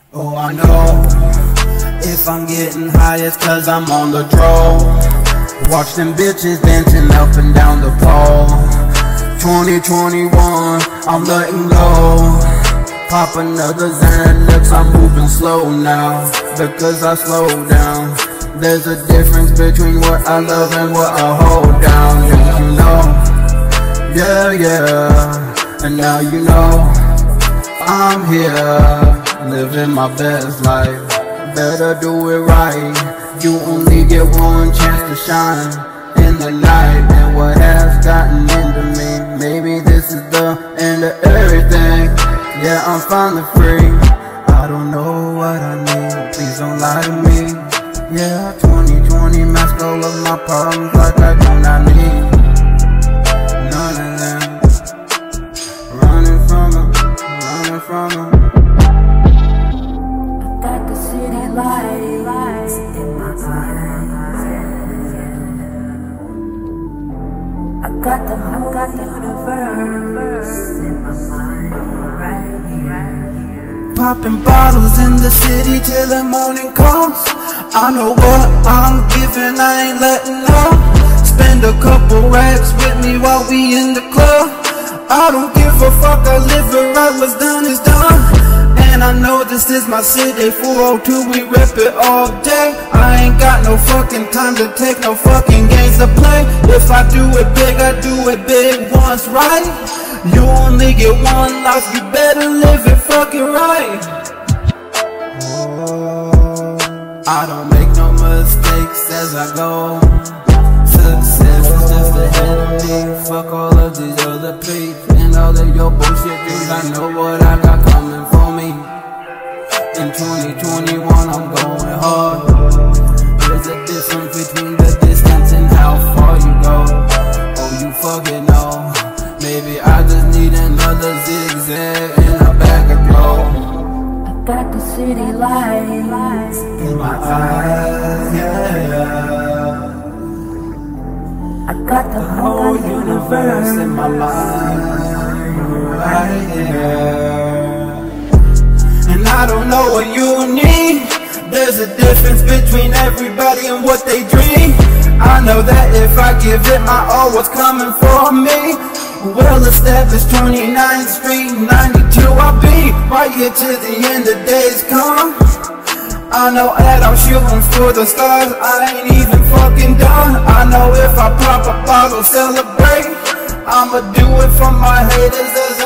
Oh, I know, if I'm getting high, it's cause I'm on the draw. Watch them bitches dancing up and down the pole. 2021, I'm letting go. Pop another Xanax, I'm moving slow now, because I slow down. There's a difference between what I love and what I hold down. Yeah, you know, yeah, and now you know, I'm here, living my best life. Better do it right, you only get one chance to shine in the night. And what has gotten into me, maybe this is the end of everything. Yeah, I'm finally free, I don't know what I need, please don't lie to me. Yeah, 2020 mask all of my problems like I do not need none of them. Running from them, running from them. I got the city lights in my eyes. I got the whole universe in my mind right here. Popping bottles in the city till the morning comes. I know what I'm giving, I ain't letting up. Spend a couple racks with me while we in the club. I don't give a fuck, I live it right, what's done is done. And I know this is my city, 402, we rip it all day. I ain't got no fucking time to take no fucking games to play. If I do it big, I do it big once, right? You only get one life, you better live it fucking right. I don't make no mistakes as I go. Success is just ahead of me. Fuck all of these other peeps and all of your bullshit dreams. I know what I got coming for me. In 2021 I'm going hard. There's a difference between the distance and how far you go. Oh, you fucking know. Maybe I just need another zigzag and a bag of glow. Got the city lights in my eyes, yeah. I got the whole universe in my mind right here. And I don't know what you need. There's a difference between everybody and what they dream. I know that if I give it my all, what's coming for me? Well established 29th Street, 92 I'll be right here till the end of days come. I know that I'm shooting for the stars, I ain't even fucking done. I know if I pop a bottle, celebrate, I'ma do it for my haters.